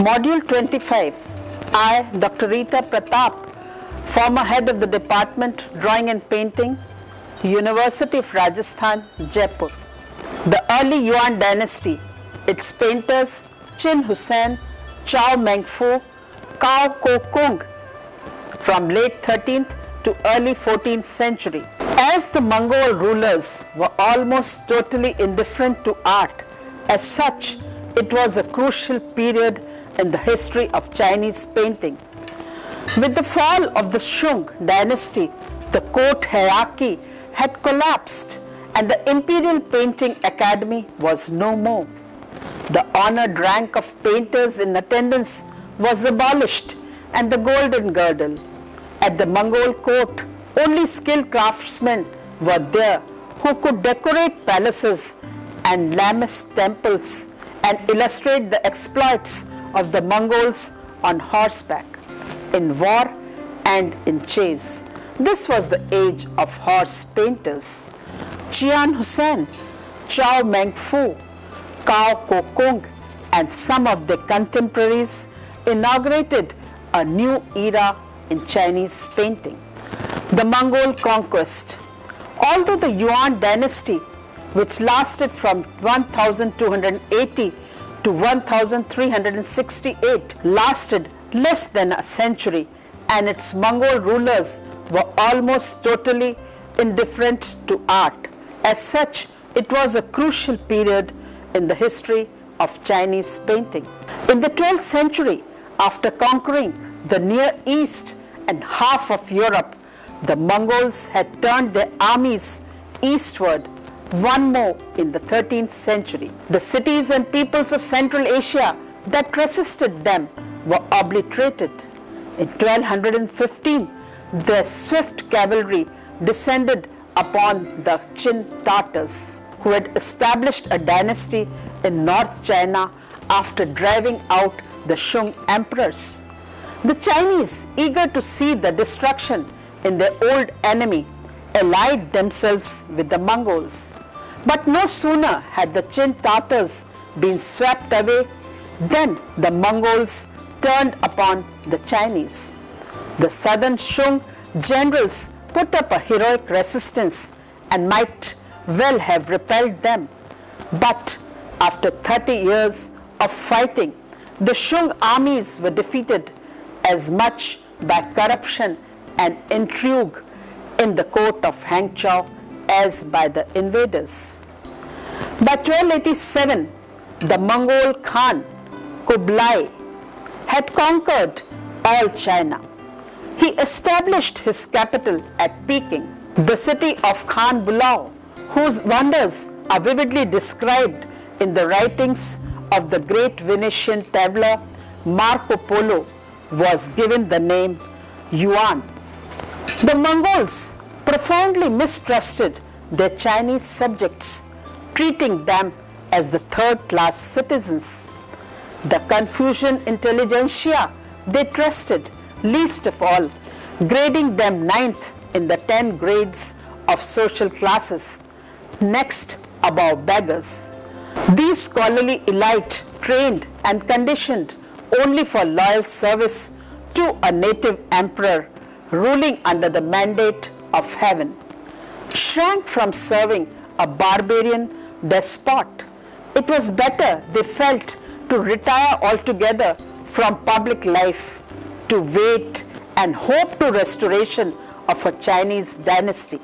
Module 25, I, Dr. Rita Pratap, former head of the Department Drawing and Painting, University of Rajasthan, Jaipur. The early Yuan dynasty, its painters Qin Husain, Chao Mengfu, Cao Ko Kung from late 13th to early 14th century. As the Mongol rulers were almost totally indifferent to art, as such, it was a crucial period in the history of Chinese painting. With the fall of the Shung dynasty, the court hierarchy had collapsed and the Imperial Painting Academy was no more. The honored rank of painters in attendance was abolished and the Golden Girdle. At the Mongol court, only skilled craftsmen were there who could decorate palaces and lamest temples and illustrate the exploits of the Mongols on horseback, in war and in chase. This was the age of horse painters. Qian Husain, Chao Mengfu, Cao Ko Kung and some of their contemporaries inaugurated a new era in Chinese painting. The Mongol conquest. Although the Yuan dynasty, which lasted from 1280 to 1368, lasted less than a century, and its Mongol rulers were almost totally indifferent to art. As such, it was a crucial period in the history of Chinese painting. In the 12th century, after conquering the Near East and half of Europe, the Mongols had turned their armies eastward. One more in the 13th century. The cities and peoples of Central Asia that resisted them were obliterated. In 1215, the swift cavalry descended upon the Qin Tatars, who had established a dynasty in North China after driving out the Shung emperors. The Chinese, eager to see the destruction in their old enemy, allied themselves with the Mongols. But no sooner had the Qin Tatars been swept away than the Mongols turned upon the Chinese. The southern Shung generals put up a heroic resistance and might well have repelled them. But after 30 years of fighting, the Shung armies were defeated as much by corruption and intrigue in the court of Hangzhou as by the invaders. By 1287, the Mongol Khan Kublai had conquered all China. He established his capital at Peking, the city of Khan Bulao, whose wonders are vividly described in the writings of the great Venetian traveler Marco Polo, was given the name Yuan. The Mongols profoundly mistrusted their Chinese subjects, treating them as the third-class citizens. The Confucian intelligentsia they trusted least of all, grading them ninth in the 10 grades of social classes, next above beggars. These scholarly elite, trained and conditioned only for loyal service to a native emperor ruling under the mandate of heaven, shrank from serving a barbarian despot. It was better, they felt, to retire altogether from public life, to wait and hope to restoration of a Chinese dynasty.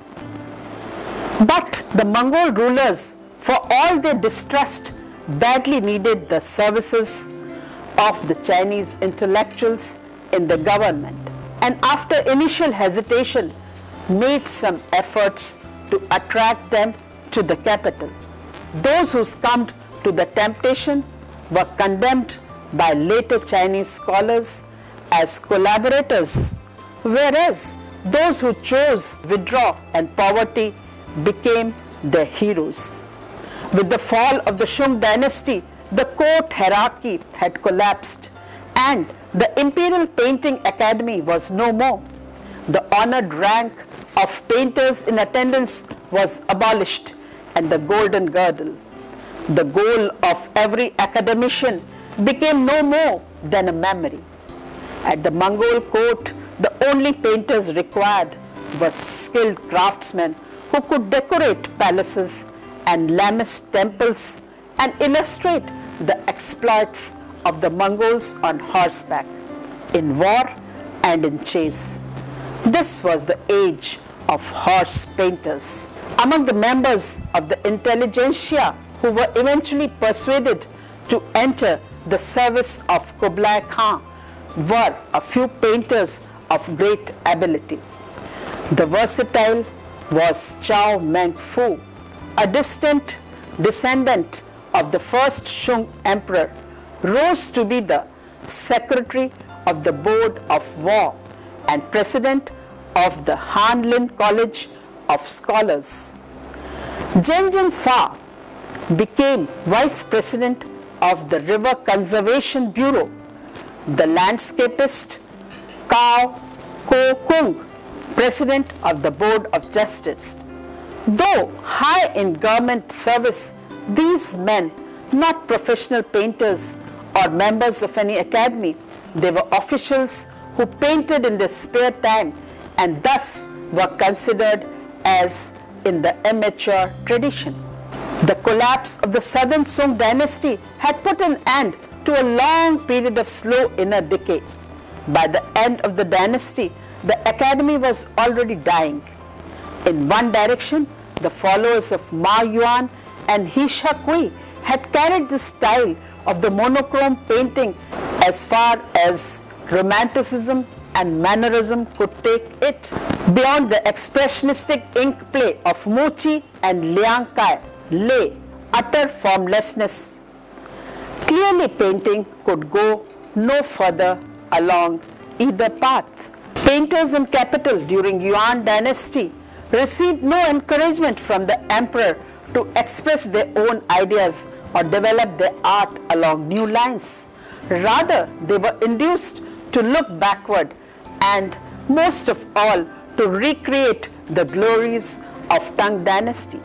But the Mongol rulers, for all their distrust, badly needed the services of the Chinese intellectuals in the government, and after initial hesitation, made some efforts to attract them to the capital. Those who succumbed to the temptation were condemned by later Chinese scholars as collaborators, whereas those who chose withdrawal and poverty became their heroes. With the fall of the Shung dynasty, the court hierarchy had collapsed and the Imperial Painting Academy was no more. The honored rank of painters in attendance was abolished and the Golden Girdle, the goal of every academician, became no more than a memory. At the Mongol court, the only painters required were skilled craftsmen who could decorate palaces and lamest temples and illustrate the exploits of the Mongols on horseback, in war and in chase. This was the age of horse painters. Among the members of the intelligentsia who were eventually persuaded to enter the service of Kublai Khan were a few painters of great ability. The versatile was Chao Meng Fu, a distant descendant of the first Shung emperor, rose to be the secretary of the Board of War and president of the Hanlin College of Scholars. Zhenjian Fa became vice president of the River Conservation Bureau. The landscapist Cao Ko Kung, president of the Board of Justice. Though high in government service, these men, not professional painters or members of any academy, they were officials who painted in their spare time and thus were considered as in the amateur tradition. The collapse of the Southern Song dynasty had put an end to a long period of slow inner decay. By the end of the dynasty, the academy was already dying. In one direction, the followers of Ma Yuan and He Shakui had carried the style of the monochrome painting as far as Romanticism and Mannerism could take it. Beyond the expressionistic ink play of Muqi and Liang Kai lay utter formlessness. Clearly, painting could go no further along either path. Painters in capital during Yuan dynasty received no encouragement from the emperor to express their own ideas or develop their art along new lines. Rather, they were induced to look backward and, most of all, to recreate the glories of Tang dynasty.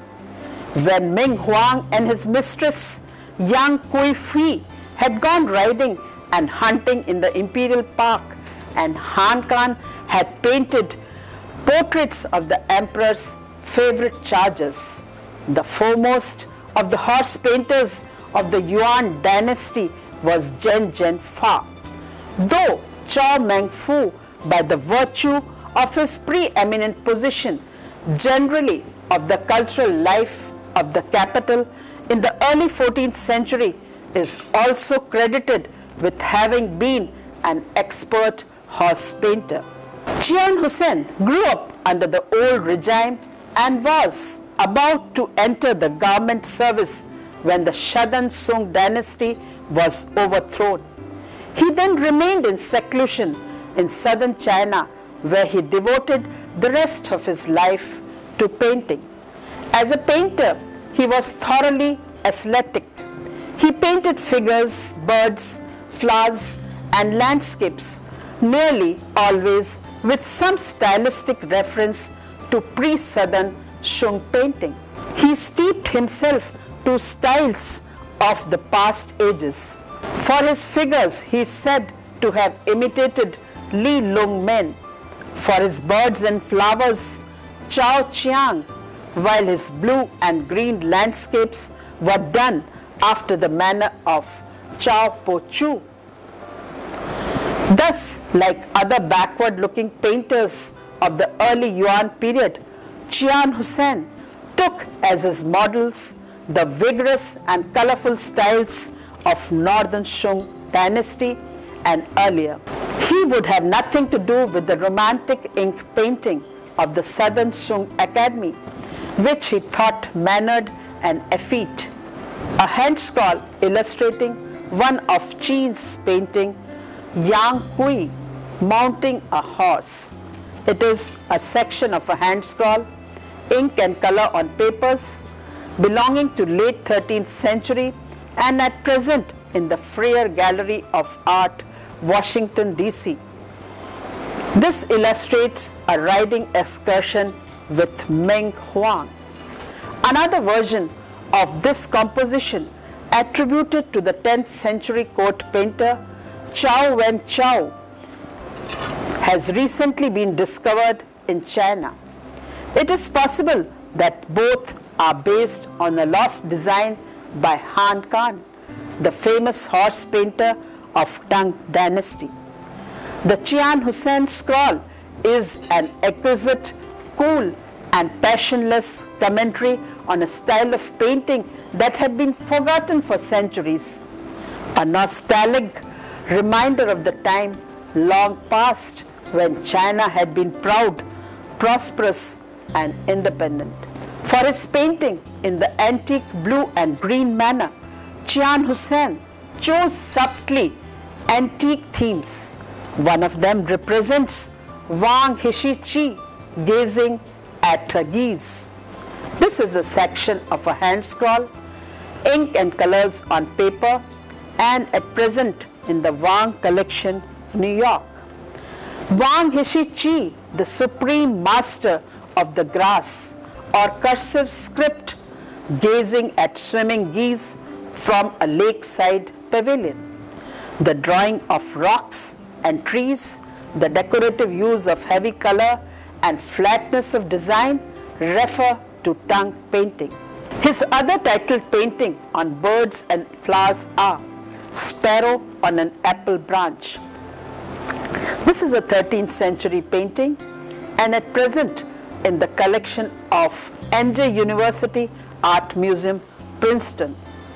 When Ming Huang and his mistress Yang Kui-Fei had gone riding and hunting in the imperial park, and Han Khan had painted portraits of the emperor's favorite chargers, the foremost of the horse painters of the Yuan dynasty was Zhenjian Fa. Though Chao Meng Fu, by the virtue of his preeminent position generally of the cultural life of the capital in the early 14th century, is also credited with having been an expert horse painter. Qian Hussein grew up under the old regime and was about to enter the government service when the Southern Song dynasty was overthrown. He then remained in seclusion in southern China, where he devoted the rest of his life to painting. As a painter, he was thoroughly aesthetic. He painted figures, birds, flowers, and landscapes, nearly always with some stylistic reference to pre-Southern Shung painting. He steeped himself to styles of the past ages. For his figures, he is said to have imitated Li Long Men. For his birds and flowers, Chao Chiang, while his blue and green landscapes were done after the manner of Chao Po Chu. Thus, like other backward-looking painters of the early Yuan period, Qian Hussein took as his models the vigorous and colorful styles of Northern Shung dynasty and earlier. He would have nothing to do with the romantic ink painting of the Southern Shung Academy, which he thought mannered and effete. A hand scroll illustrating one of Qi's painting, Yang Kui mounting a horse. It is a section of a hand scroll, ink and color on papers, belonging to late 13th century and at present in the Freer Gallery of Art, Washington, D.C. This illustrates a riding excursion with Ming Huang. Another version of this composition attributed to the 10th century court painter Chao Wen Chao, has recently been discovered in China. It is possible that both are based on a lost design by Han Khan, the famous horse painter of Tang dynasty. The Chian Hussein scroll is an exquisite, cool and passionless commentary on a style of painting that had been forgotten for centuries, a nostalgic reminder of the time long past when China had been proud, prosperous and independent. For his painting in the antique blue and green manner, Chian Hussein chose subtly antique themes. One of them represents Wang Hishi gazing at her geese. This is a section of a hand scroll, ink and colors on paper, and at present in the Wang collection, New York. Wang Hishi, the supreme master of the grass or cursive script, gazing at swimming geese from a lakeside pavilion. The drawing of rocks and trees, the decorative use of heavy color and flatness of design refer to Tang painting. His other titled painting on birds and flowers are Sparrow on an Apple Branch. This is a 13th century painting and at present in the collection of NJ University Art Museum, Princeton.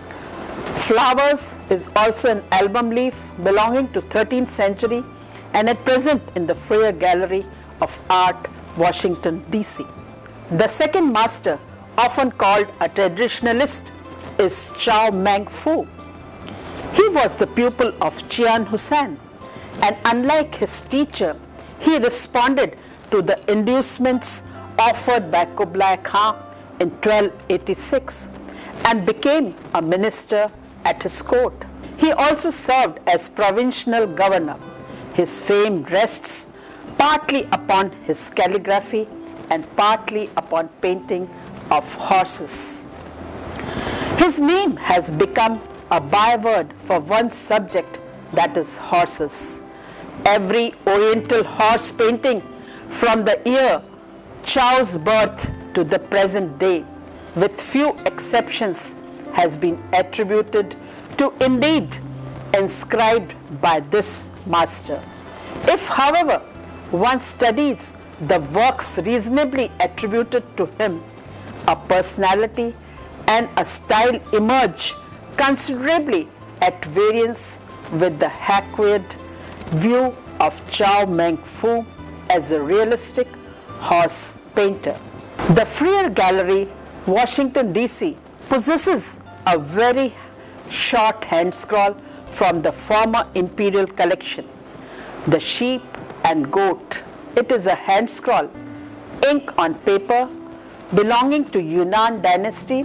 Flowers is also an album leaf belonging to 13th century and at present in the Freer Gallery of Art, Washington, D.C. The second master, often called a traditionalist, is Chao Meng Fu. He was the pupil of Chian Hussein, and unlike his teacher, he responded to the inducements offered by Kublai Khan in 1286 and became a minister at his court. He also served as provincial governor. His fame rests partly upon his calligraphy and partly upon painting of horses. His name has become a byword for one subject, that is horses. Every oriental horse painting from the year Chao's birth to the present day, with few exceptions, has been attributed to, indeed inscribed by this master. If, however, one studies the works reasonably attributed to him, a personality and a style emerge considerably at variance with the hackneyed view of Chao Meng Fu as a realistic horse painter. The Freer Gallery, Washington, D.C. possesses a very short hand scroll from the former imperial collection, The Sheep and Goat. It is a hand scroll, ink on paper, belonging to Yuan dynasty,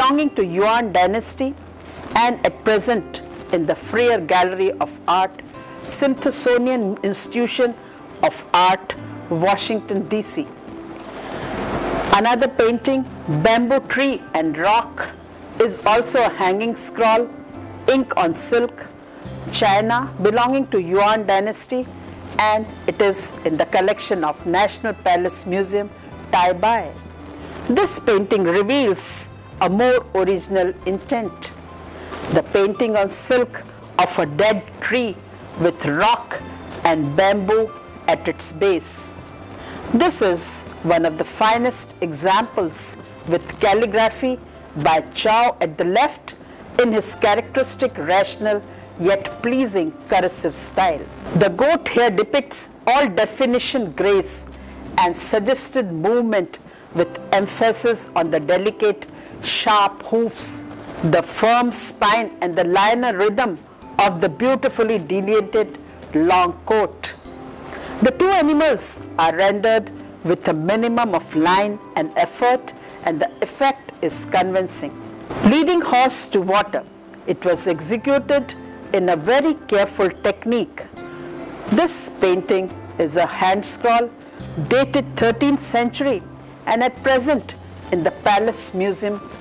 and at present in the Freer Gallery of Art, Smithsonian Institution of Art, Washington, D.C. Another painting, Bamboo Tree and Rock, is also a hanging scroll, ink on silk, China, belonging to Yuan dynasty, and it is in the collection of National Palace Museum, Taipei. This painting reveals a more original intent. The painting on silk of a dead tree with rock and bamboo at its base. This is one of the finest examples with calligraphy by Chao at the left in his characteristic rational yet pleasing cursive style. The goat here depicts all definition, grace and suggested movement with emphasis on the delicate sharp hoofs, the firm spine and the linear rhythm of the beautifully delineated long coat. The two animals are rendered with a minimum of line and effort, and the effect is convincing. Leading horse to water, it was executed in a very careful technique. This painting is a hand scroll dated 13th century and at present in the Palace Museum,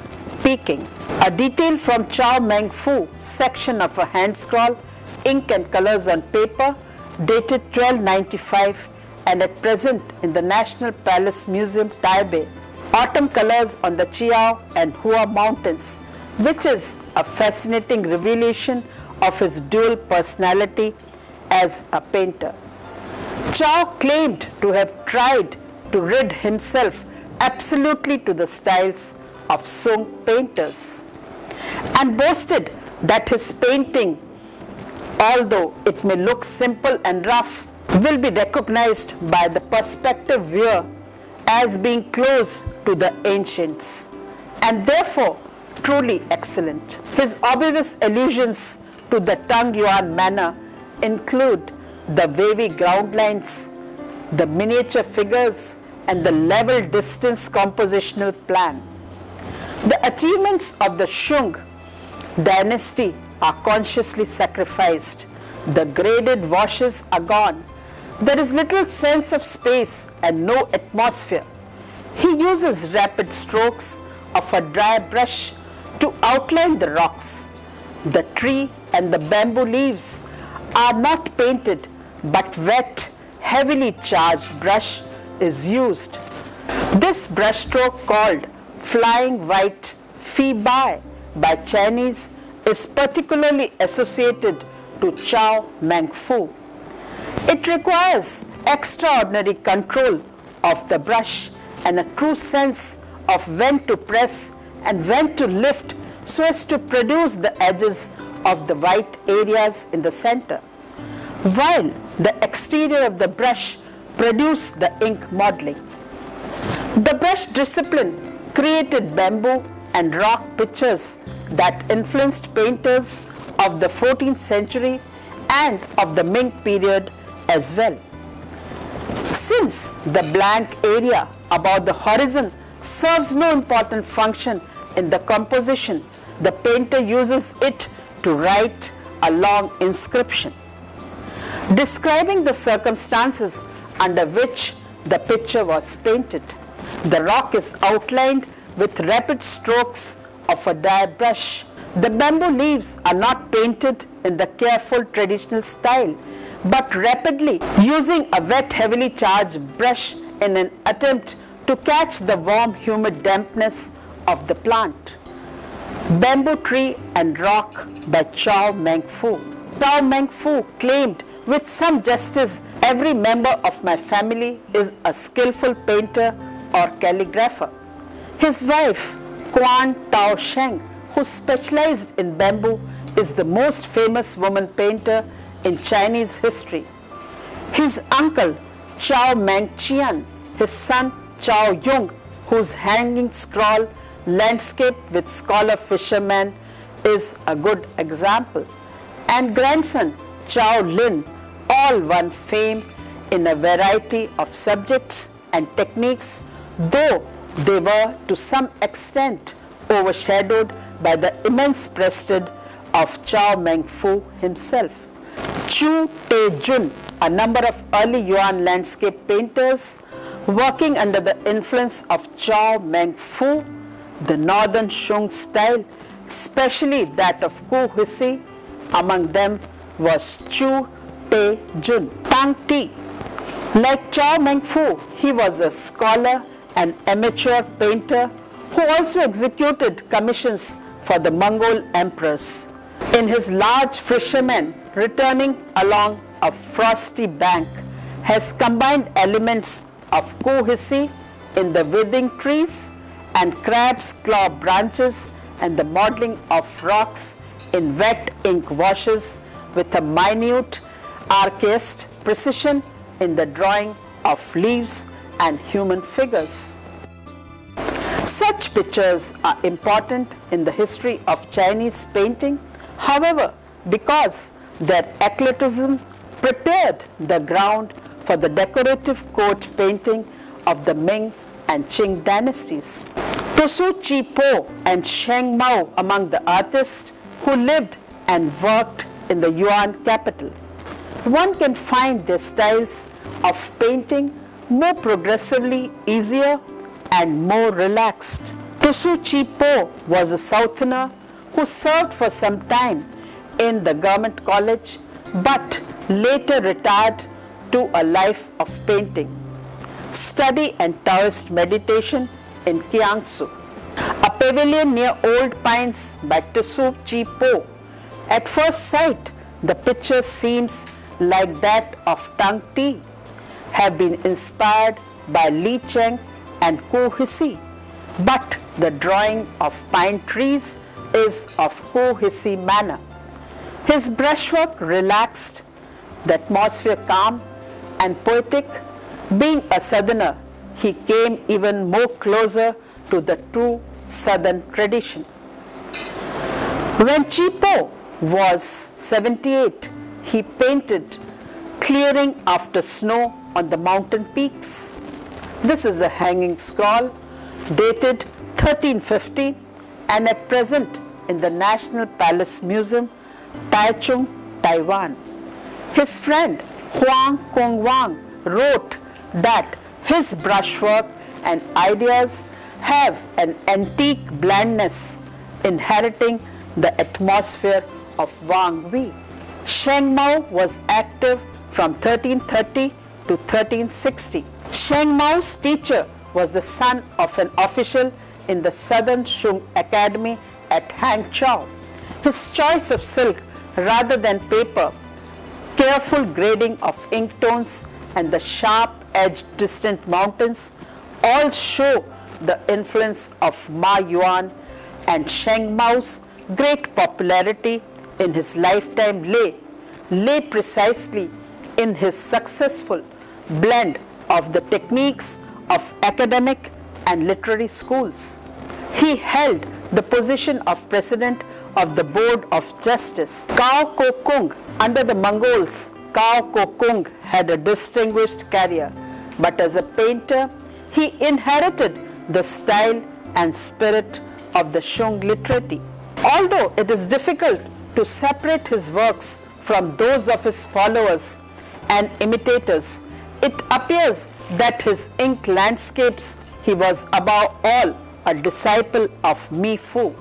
peaking. A detail from Chao Meng Fu section of a hand scroll, ink and colors on paper, dated 1295 and at present in the National Palace Museum, Taipei. Autumn colors on the Chiao and Hua mountains, which is a fascinating revelation of his dual personality as a painter. Chao claimed to have tried to rid himself absolutely to the styles of Song painters and boasted that his painting, although it may look simple and rough, will be recognized by the prospective viewer as being close to the ancients and therefore truly excellent. His obvious allusions to the Tang Yuan manner include the wavy ground lines, the miniature figures, and the level distance compositional plan. The achievements of the Shung dynasty are consciously sacrificed. The graded washes are gone. There is little sense of space and no atmosphere. He uses rapid strokes of a dry brush to outline the rocks. The tree and the bamboo leaves are not painted, but wet, heavily charged brush is used. This brushstroke, called flying white Phi Bai by Chinese, is particularly associated to Chao Meng Fu. It requires extraordinary control of the brush and a true sense of when to press and when to lift so as to produce the edges of the white areas in the center, while the exterior of the brush produce the ink modeling. The brush discipline created bamboo and rock pictures that influenced painters of the 14th century and of the Ming period as well. Since the blank area above the horizon serves no important function in the composition, the painter uses it to write a long inscription describing the circumstances under which the picture was painted. The rock is outlined with rapid strokes of a dry brush. The bamboo leaves are not painted in the careful traditional style, but rapidly using a wet, heavily charged brush in an attempt to catch the warm, humid dampness of the plant. Bamboo Tree and Rock by Chao Meng Fu. Chao Meng Fu claimed with some justice, every member of my family is a skillful painter or calligrapher. His wife, Quan Tao Sheng, who specialized in bamboo, is the most famous woman painter in Chinese history. His uncle, Chao Meng Qian, his son, Chao Yung, whose hanging scroll landscape with scholar fisherman is a good example, and grandson, Chao Lin, all won fame in a variety of subjects and techniques, though they were to some extent overshadowed by the immense prestige of Chao Meng Fu himself. Chu Te Jun, a number of early Yuan landscape painters working under the influence of Chao Meng Fu, the northern Shung style, especially that of Ku Huisi. Among them was Chu Te Jun. Tang Ti. Like Chao Meng Fu, he was a scholar and amateur painter who also executed commissions for the Mongol emperors. In his large fisherman returning along a frosty bank, has combined elements of Ku Huisi in the withing trees and crab's claw branches and the modeling of rocks in wet ink washes with a minute archaist precision in the drawing of leaves and human figures. Such pictures are important in the history of Chinese painting. However, because their eclecticism prepared the ground for the decorative court painting of the Ming and Qing dynasties. Tosu Chi Po and Sheng Mao among the artists who lived and worked in the Yuan capital. One can find their styles of painting more progressively easier and more relaxed. Tusu Chi Po was a Southerner who served for some time in the government college but later retired to a life of painting, study and Taoist meditation in Kiangsu. A pavilion near Old Pines by Tusu Chi Po. At first sight, the picture seems like that of Tang Ti, have been inspired by Li Cheng and Ko Hsi, but the drawing of pine trees is of Ko Hsi manner. His brushwork relaxed, the atmosphere calm and poetic. Being a Southerner, he came even more closer to the true Southern tradition. When Chi Po was 78, he painted clearing after snow on the mountain peaks. This is a hanging scroll dated 1350 and at present in the National Palace Museum, Taichung, Taiwan. His friend Huang Kongwang wrote that his brushwork and ideas have an antique blandness inheriting the atmosphere of Wang Wei. Sheng Mao was active from 1330 to 1360. Sheng Mao's teacher was the son of an official in the Southern Shung Academy at Hangzhou. His choice of silk rather than paper, careful grading of ink tones and the sharp-edged distant mountains all show the influence of Ma Yuan, and Sheng Mao's great popularity in his lifetime lay precisely in his successful blend of the techniques of academic and literary schools. He held the position of president of the Board of Justice. Cao Ko Kung, under the Mongols, Cao Ko Kung had a distinguished career, but as a painter, he inherited the style and spirit of the Shung literati. Although it is difficult to separate his works from those of his followers and imitators, it appears that his ink landscapes, he was above all a disciple of Mi Fu.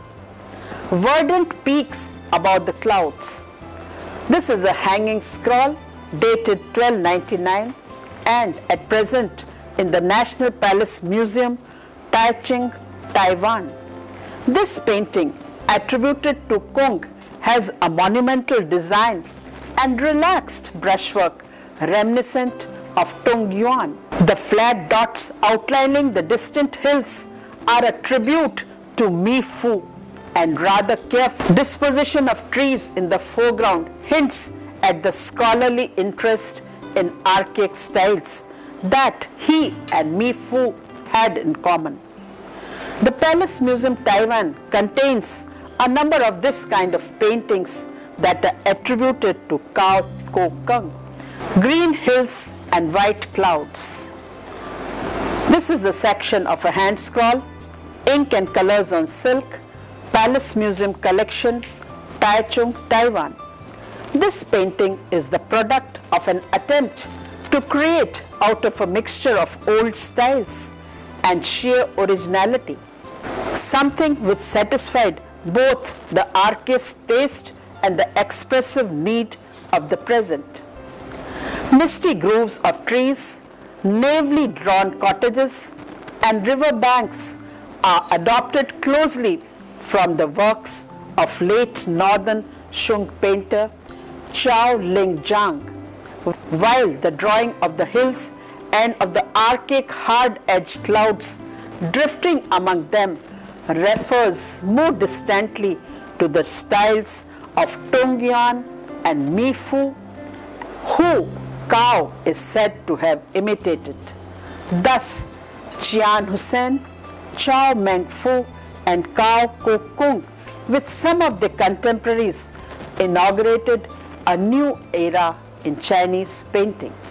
Verdant peaks above the clouds. This is a hanging scroll dated 1299 and at present in the National Palace Museum, Taichung, Taiwan. This painting, attributed to Kung, has a monumental design and relaxed brushwork reminiscent of Tung Yuan. The flat dots outlining the distant hills are a tribute to Mi Fu, and rather careful disposition of trees in the foreground hints at the scholarly interest in archaic styles that he and Mi Fu had in common. The Palace Museum Taiwan contains a number of this kind of paintings that are attributed to Cao Ko Kung. Green hills and white clouds. This is a section of a hand scroll, ink and colors on silk, Palace Museum collection, Taichung, Taiwan. This painting is the product of an attempt to create out of a mixture of old styles and sheer originality, something which satisfied both the artist's taste and the expressive need of the present. Misty groves of trees, naively drawn cottages, and river banks are adopted closely from the works of late northern Shung painter Chao Lingjiang, while the drawing of the hills and of the archaic hard-edged clouds drifting among them refers more distantly to the styles of Tung Yuan and Mi Fu, who Cao is said to have imitated. Thus, Chian Hussein, Chao Meng Fu, and Cao Ko Kung, with some of their contemporaries, inaugurated a new era in Chinese painting.